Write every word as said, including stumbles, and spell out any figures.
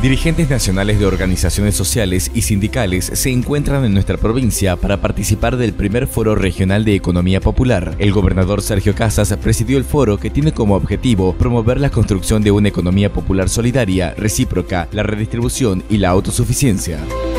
Dirigentes nacionales de organizaciones sociales y sindicales se encuentran en nuestra provincia para participar del primer Foro Regional de Economía Popular. El gobernador Sergio Casas presidió el foro, que tiene como objetivo promover la construcción de una economía popular solidaria, recíproca, la redistribución y la autosuficiencia.